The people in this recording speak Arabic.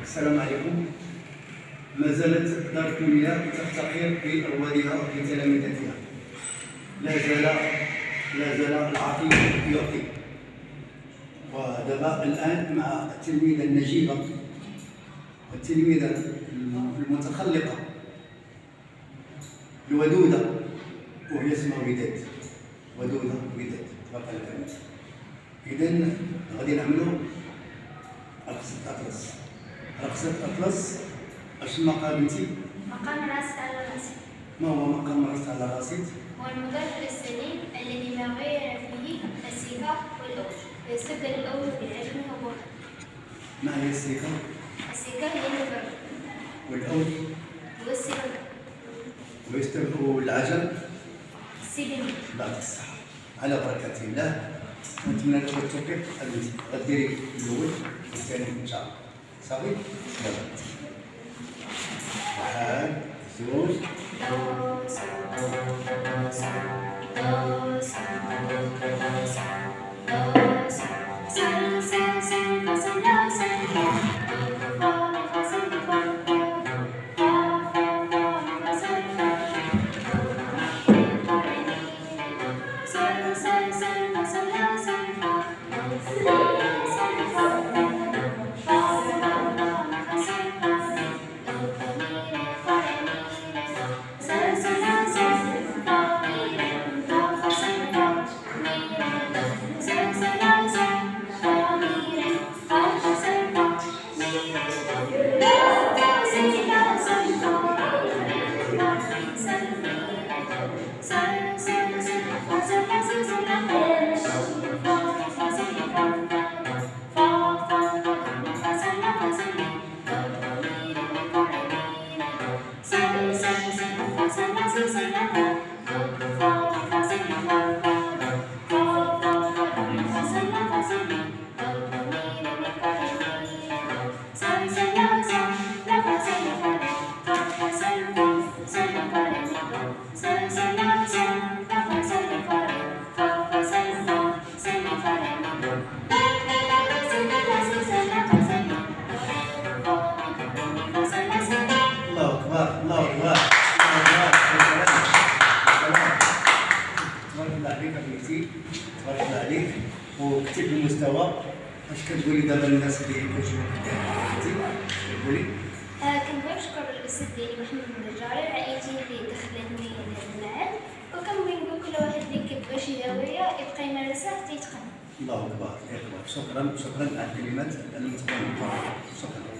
السلام عليكم. ما زالت دار الكلية تفتخر بروادها وبتلامذتها. لا زال العطي يعطي. ودابا الآن مع التلميذة النجيبة والتلميذة المتخلقة الودودة، وهي اسمها وداد. ودودة وداد تبارك الله. إذا غادي نعملوا رقصة أطلس. رقصة أطلس اش المقام بنتي؟ مقام راس على راسي. ما هو مقام راس على راسي؟ هو المدرج السليم الذي لا غير فيه السيكة والأوج، ويستبدل الأوج بالعجم والبخل. ما هي السيكة؟ السيكة هي المدرج. والأوج؟ هو السلم. ويستبدل العجم؟ السلم. بعد الصحة. على بركة الله. نتمنى لك التوفيق بنتي. غديري الأول والثاني إن شاء الله. صافي؟ يلا. واحد، زوج. تبارك الله عليك. وكتب المستوى. اش كتقولي دابا للناس اللي كيشوفوك كتقولي؟ كنبغي نشكر الاستاذ ديالي محمد النجاري وعائلتي اللي دخلتني لهذا المعهد، وكنبغي نقول كل واحد اللي كيبغي شي هوايه يبقى يمارسها حتى يتقن. الله اكبر. شكرا على الكلمات المتقنه. شكرا.